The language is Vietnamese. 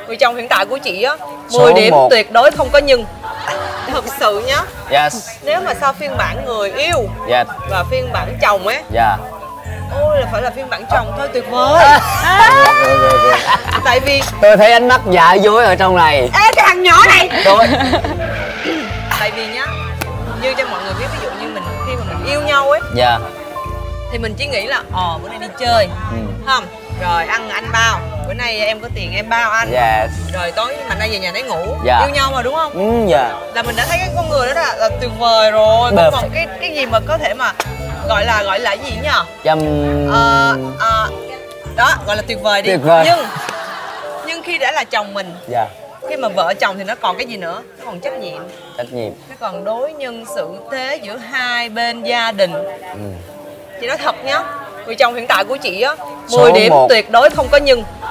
Người chồng hiện tại của chị á 10 điểm 1. tuyệt đối không có nhưng. Thật sự nhá. Yes. Nếu mà so phiên bản người yêu Yes. và phiên bản chồng ấy, Dạ. ôi là phải là phiên bản chồng thôi, tuyệt vời. Tại vì Tôi thấy ánh mắt dạ dối ở trong này. ê cái thằng nhỏ này. Tôi Tại vì nhá, như cho mọi người biết, ví dụ như mình khi mà mình yêu nhau ấy dạ. thì mình chỉ nghĩ là bữa nay đi chơi, Ừ. không? Rồi ăn anh bao, bữa nay em có tiền em bao anh. Yes. Rồi tối mình nay về nhà đấy ngủ. Dạ. Yêu nhau mà đúng không? Dạ. Là mình đã thấy cái con người đó là tuyệt vời rồi. Không còn cái gì mà có thể mà gọi là gì nhờ? Đó gọi là tuyệt vời đi. Tuyệt vời. Nhưng khi đã là chồng mình, Dạ. khi mà vợ chồng thì nó còn cái gì nữa? Nó còn trách nhiệm. Trách nhiệm. Nó còn đối nhân xử thế giữa hai bên gia đình. Chị nói thật nhá, người chồng hiện tại của chị á 10 điểm 1. tuyệt đối không có nhưng.